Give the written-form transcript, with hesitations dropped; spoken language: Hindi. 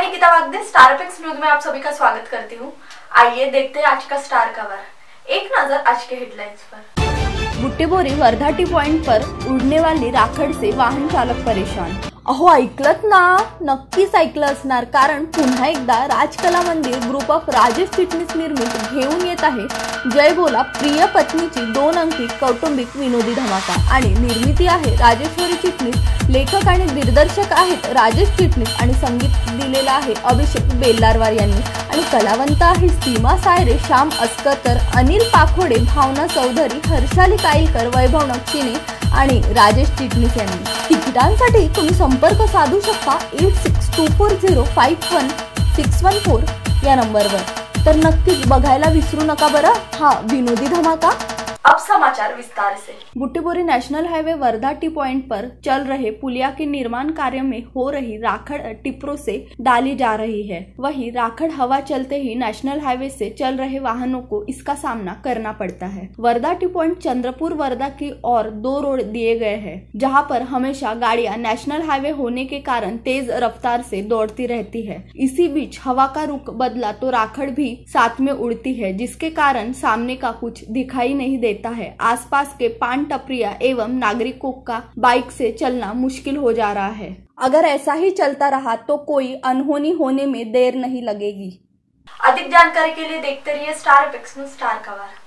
मैं Nikita Wagde Star FX news में आप सभी का स्वागत करती हूँ। आइए देखते हैं आज का स्टार कवर। एक नजर आज के हेडलाइंस पर। बुट्टेबोरी वर्धा टी पॉइंट पर उड़ने वाली राखड से वाहन चालक परेशान। अहो ऐकलत ना, नक्कीच ऐकलं असणार, कारण पुन्हा एकदा राजकला मंदिर ग्रुप ऑफ राजेश चिटणीस निर्मित घेऊन येत आहे जय बोला प्रिय पत्नीची 2 अंकी कौटुंबिक विनोदी धमाका। आणि निर्मिती आहे राजेश्वरी चिटणीस, लेखक आणि दिग्दर्शक आहेत राजेश चिटणीस आणि संगीत दिलेलं आहे अभिषेक बेल्लारवार यांनी आणि कलावंत आहे सीमा सायरे, श्याम अस्करकर, अनिल पाखोडे, भावना चौधरी, हर्षाली काईलकर, वैभव नक्षिने आणि राजेश चिटणीस यांनी। तिकिटांसाठी तुम्ही संपर्क साधू शकता 8624051614 या नंबरवर। तर नक्कीच बघायला विसरू नका बरं हा विनोदी धमाका। अब समाचार विस्तार से। Butibori national highway Wardha T point पर चल रहे पुलिया के निर्माण कार्य में हो रही राखड़ टिप्परों से डाली जा रही है। वहीं राखड़ हवा चलते ही नेशनल हाईवे से चल रहे वाहनों को इसका सामना करना पड़ता है। वर्धा टी पॉइंट चंद्रपुर वर्धा की ओर 2 रोड दिए गए हैं, जहां पर हमेशा गाड़ियां नेशनल हाईवे होने के कारण तेज रफ्तार से दौड़ती रहती है। इसी बीच हवा का रुख बदला तो राखड़ भी साथ में उड़ती है, जिसके कारण सामने का कुछ दिखाई नहीं देता है। आसपास के पान टपरिया एवं नागरिकों का बाइक से चलना मुश्किल हो जा रहा है। अगर ऐसा ही चलता रहा तो कोई अनहोनी होने में देर नहीं लगेगी। अधिक जानकारी के लिए देखते रहिए star FX news star cover.